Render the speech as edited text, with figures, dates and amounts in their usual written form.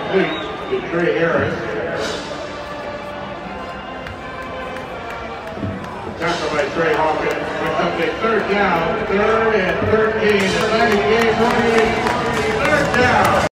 complete to Trey Harris. Tackle by Trey Hawkins. Brings up a third down, 3rd and 13. Atlantic game running. Third down.